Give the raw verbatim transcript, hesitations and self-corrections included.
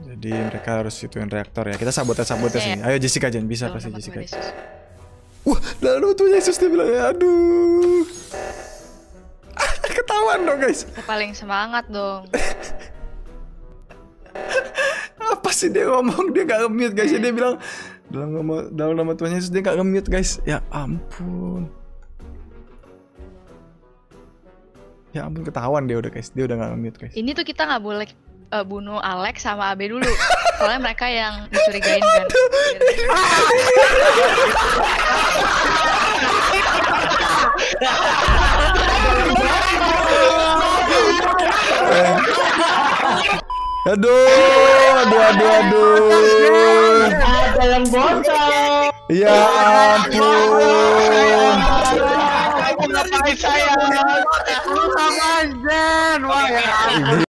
Jadi mereka harus ituin reaktor ya. Kita sabotage-sabotage Bisa ya? nih. Ayo Jessica Jen, bisa Tuh, pasti nama Jessica. Tuhan Yesus. Wah, lalu tuh Yesus dia bilang, aduh. Ketahuan dong guys. Kita paling semangat dong. Apa sih dia ngomong? Dia gak nge-mute guys. Dia bilang dalam nama dalam nama Tuhan Yesus, dia gak nge-mute guys. Ya ampun. Ya ampun, ketahuan dia udah guys. Dia udah gak nge-mute guys. Ini tuh kita nggak boleh uh, bunuh Alex sama Abe dulu. Soalnya mereka yang dicurigain kan. Aduh, aduh, aduh, aduh. Ada yang bocor. Ya ampun. Ngapain saya? Lu sama Zen. Wah ya.